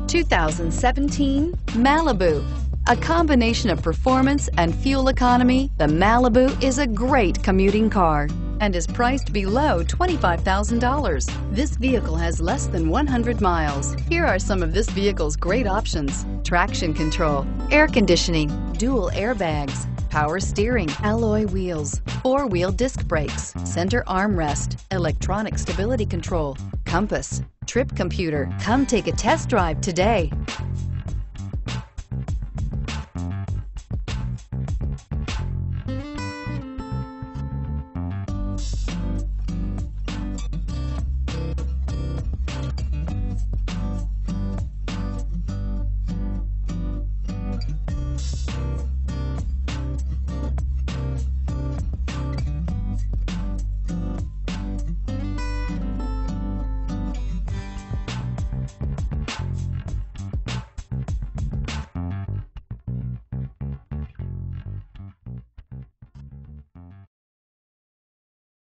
2017 Malibu. A combination of performance and fuel economy, the Malibu is a great commuting car and is priced below $25,000. This vehicle has less than 100 miles. Here are some of this vehicle's great options: traction control, air conditioning, dual airbags, power steering, alloy wheels, four-wheel disc brakes, center armrest, electronic stability control, compass, trip computer. Come take a test drive today.